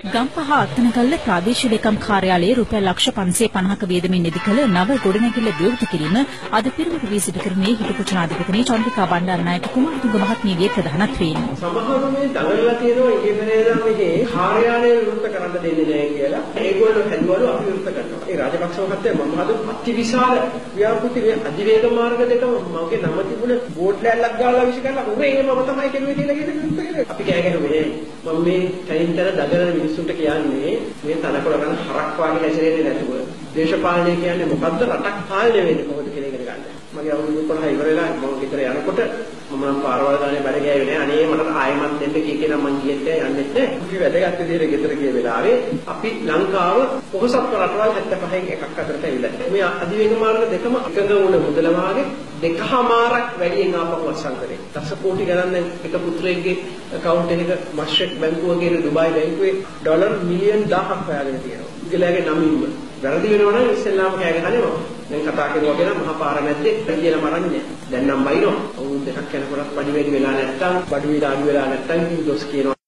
ගම්පහ අත්තනගල්ල ප්‍රාදේශීය ලේකම් කාර්යාලයේ රුපියල් ලක්ෂ 550ක වියදමින් නිදි කළ නව ගොඩනැගිල්ල විවෘත කිරීම අද පිරිවර වී සිදු කරන්නේ හිටපු ජනාධිපති චන්ද්‍රිකා බණ්ඩාරනායක කුමාරතුංග මහත්මියගේ ප්‍රධානත්වයෙන්. සමහරව මේ දඟලලා තියෙනවා ඉංග්‍රීසියෙන් මේකේ කාර්යාලය විවෘත කරන්න දෙන්නේ නැහැ කියලා. ඒගොල්ලෝ හැදුවලු අපි විවෘත කරනවා. ඒ රාජපක්ෂ මහත්තයා මම හදපු අතිවිශාල ව්‍යාපෘති මේ අධිවේග මාර්ග දෙකම මගේ නම තිබුණ බෝඩ් ලෑල්ලක් ගාලා විශ් කරලා උරේ මම තමයි කෙරුවේ කියලා විවෘත අපි කෑ ගැහුවේ. මම මේ තනින්තර දඟලන මිනිස්සුන්ට කියන්නේ මේ තනකොළ ගන්න හරක් වාගේ හැසිරෙන්නේ නැතුව දේශපාලනය කියන්නේ මොකද්ද රටක් පාලනය වෙන්නේ කොහොමද කියලා ඉගෙන ගන්න. මගේ අවුරුදු 15 ඉවර වෙලා මම ගෙදර යනකොට මම නම් පාරවල් ගානේ බඩ ගෑවේ නෑ. අනේ මට ආයෙමත් දෙන්න කී නම් මං ගියෙත් යන්නෙත් නෑ. අපි වැදගත් විදිහට ගෙදර ගිය වෙලාවේ අපි ලංකාව පොහොසත් රටවල් 75න් එකක් අතරට ඇවිල්ලා. මේ අධිවේග මාර්ග දෙකම එකඟ වුණ මුදල වාගේ දෙකමාරක් වැඩියෙන් ආපහු අත්සන් කරේ. දස කෝටි ගණන් එක පුත්‍රයෙක්ගේ account එකක මස්ටර් බැංකුව කියන දුබායි බැංකුවේ ඩොලර් මිලියන් 1000ක් හොයාගෙන තියෙනවා. ඉගලගේ නමින්ම. වැරදි වෙනවා නම් ඉස්සෙල්ලාම කෑ ගහන්නේ මම. දැන් කතා කරුවා කියන මහා පාර මැද්දේ කියලා මරන්නේ. දැන් නම් බයිනවා. අවුරුදු දෙකක් යනකොටත් පඩි වැඩි වෙලා නැත්තම්, බඩු විලා අඩු වෙලා නැත්තම් දොස් කියනවා.